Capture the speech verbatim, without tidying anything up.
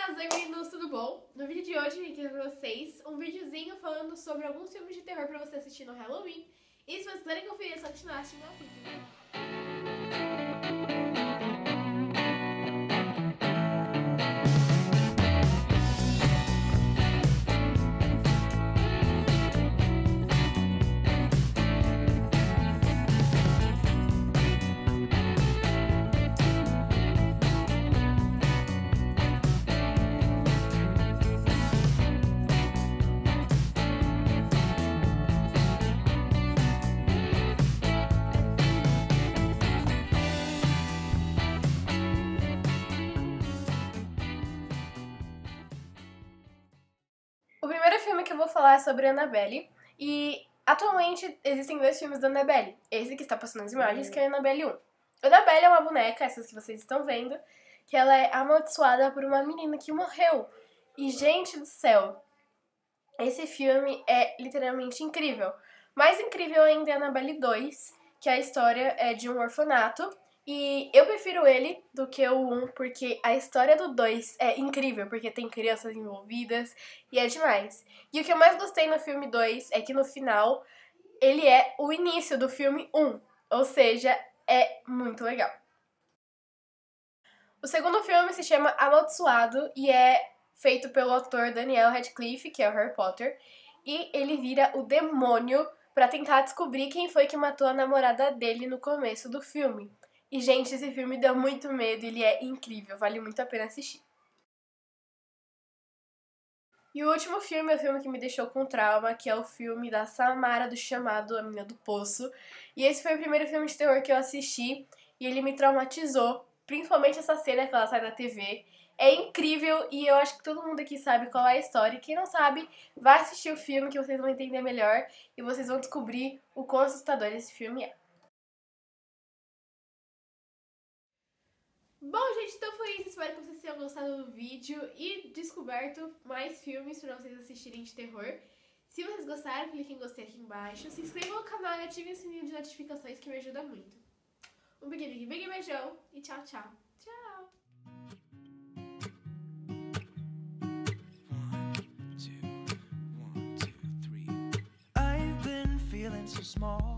meninas, oi meninos, tudo bom? No vídeo de hoje eu vim aqui pra vocês um videozinho falando sobre alguns filmes de terror pra você assistir no Halloween. E se vocês quiserem conferir, é só continuar assistindo ao vídeo. O primeiro filme que eu vou falar é sobre a Annabelle, e atualmente existem dois filmes da Annabelle. Esse que está passando as imagens, que é a Annabelle um. A Annabelle é uma boneca, essas que vocês estão vendo, que ela é amaldiçoada por uma menina que morreu. E, gente do céu, esse filme é literalmente incrível. Mais incrível ainda é a Annabelle dois, que a história é de um orfanato. E eu prefiro ele do que o um, porque a história do dois é incrível, porque tem crianças envolvidas e é demais. E o que eu mais gostei no filme dois é que no final ele é o início do filme um, ou seja, é muito legal. O segundo filme se chama Amaldiçoado e é feito pelo ator Daniel Radcliffe, que é o Harry Potter, e ele vira o demônio pra tentar descobrir quem foi que matou a namorada dele no começo do filme. E, gente, esse filme deu muito medo, ele é incrível, vale muito a pena assistir. E o último filme é o filme que me deixou com trauma, que é o filme da Samara do Chamado, A Menina do Poço. E esse foi o primeiro filme de terror que eu assisti e ele me traumatizou, principalmente essa cena que ela sai da T V. É incrível e eu acho que todo mundo aqui sabe qual é a história. E quem não sabe, vai assistir o filme que vocês vão entender melhor e vocês vão descobrir o quão assustador esse filme é. Bom, gente, então foi isso. Espero que vocês tenham gostado do vídeo e descoberto mais filmes pra vocês assistirem de terror. Se vocês gostaram, clique em gostei aqui embaixo. Se inscrevam no canal e ativem o sininho de notificações que me ajuda muito. Um big, big, big beijão e tchau, tchau. Tchau! I've been feeling so small.